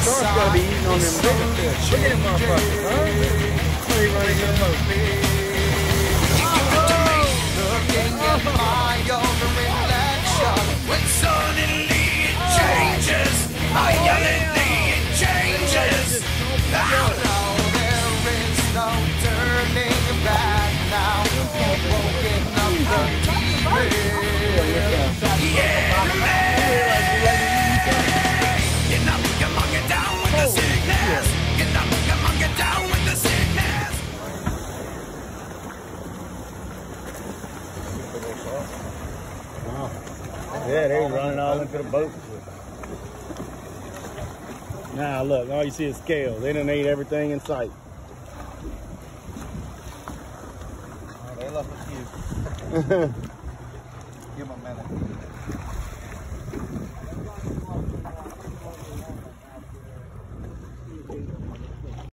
shark's gotta be eating on them bigger fish. Look at him, motherfucker, huh? He running in the boat. Looking at my own reflection, when suddenly it changes, violently it changes. Now there is no turning back now. Woken up the demon. Yeah, man. Get up, come on, get down with the sickness. Get up, come on, get down with the sickness. Wow. Yeah, they running all into the boat. Now look, all you see is scales. They done ate everything in sight. They left a few. Give them a minute.